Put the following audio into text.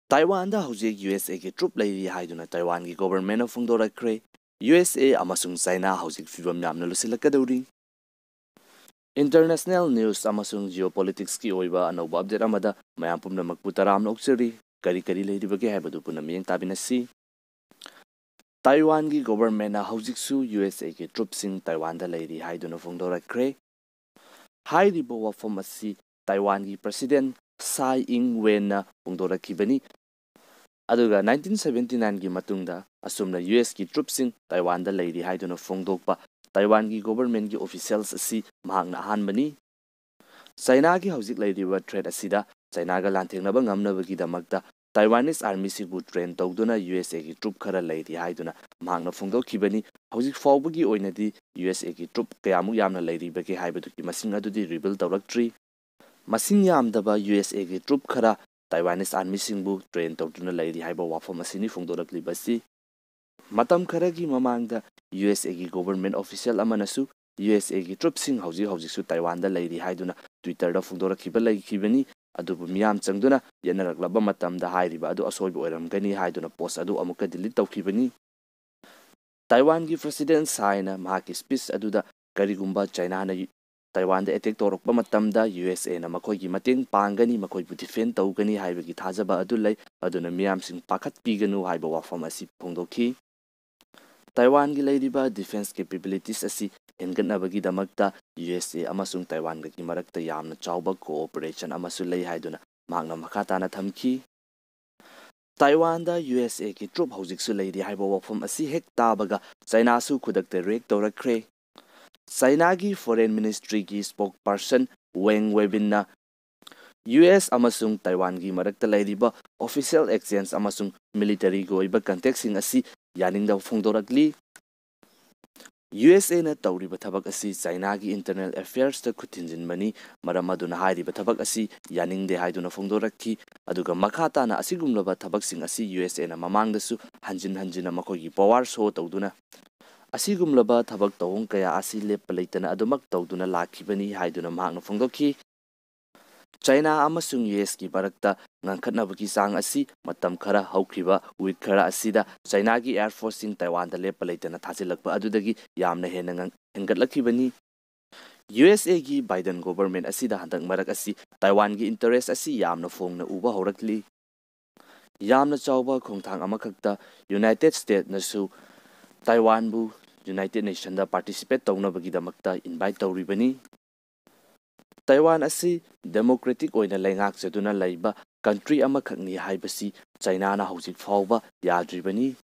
Taiwan da hojik USA ki troop leiri haiduna Taiwan ki government of Fungdorakre, USA amasung China hojik fibam yamna lusilakaduri. International news amasung geopolitics ki oiba anauba update amada mayam pumnamak putaram oksiri kari leiri bagi haibadu punamiyang tabinasi. Taiwan ki government na hojik su USA ki troop sing Taiwan da leiri haiduna Fungdorakre. Hairibo wafam asi Taiwan ki president Tsai Ing-wen na Fungdorakibani. Aduga 1979 gi matungda asumna US ki troopsing Taiwan da leiri haiduna fongdokpa Taiwan gi government gi officials asi mahangna ahanbani. China gi hojik leiriba threat asida China ga lanthengnaba ngamnabagi damakta Taiwanese army sibu train tawduna USA gi troop khara leiri haiduna mahangna fongdokhibani. Hojik fawbagi oinadi USA gi troop kayamu yamna leiribage haibaduki masing adudi reveal tawraktri. Masing yamdaba USA gi troop khara Taiwanese army singbu train tawduna leiri haiba wafam asini fongdoraklibasi. Matam kharagi mamangda USA gi government official amanasu USA gi troop sing hojik su Taiwan da leiri haiduna Twitter da fongdorakhiba leikibani. Adubu miyam changduna yanaraklaba matamda hairiba adu asoiba oiramgani haiduna post adu amuka delete tawkhibani. Taiwan gi president Tsai na mahaki speech aduda karigumba China na Taiwan da attack torokpa matamda USA na makoigi mateng pangani makoibu defend tawgani haibagi thajaba adulai aduna miyam sing pakhat piganu haiba wafam asi phongdokhi. Taiwan gi leiriba defense capabilities asi hengatnabagi damakta USA amasung Taiwan gi marakta yamna chawba cooperation amasu lei haiduna mahangna makhatana thamki. Taiwan da USA ki troop hojik su leiri haiba wafam asi hek tabaga China su khudakta react tawrakre. China gi foreign ministry ki spokesperson Wang Webin na US amasung Taiwan gi marakta leiriba official exchange amasung military go iba context sing asi yaningda fongdorakli. USA na tawriba thabak asi China gi internal affairs ta khuthinjinmani maram aduna hairiba thabak asi yaningde haiduna fongdorakhi. Aduga makhata na asigumlaba thabak sing asi USA na mamangdasu hanjina makoigi power show tawduna asigumlaba thabak tawong kaya asi lepa leitana adumak tawduna lakhibani haiduna mahangna fongdokhi. China amasung US ki barakta ngangkhatnabagi sang asi matam khara haukhiba week khara asida China gi air force sing Taiwan da lepa leitana thajilakpa adudagi yamna hena hengatlakhibani. USA gi Biden government asida handak marak asi Taiwan gi interest asi yamna fongna uba horakli. Yamna chawba khongthang amakhakta United States nasu Taiwan bu United Nations da participate tawnabagi damakta invite tawribani. Taiwan asi democratic oina lengak jaduna leiba country amakhakni haibasi China na hojik fawba yadribani.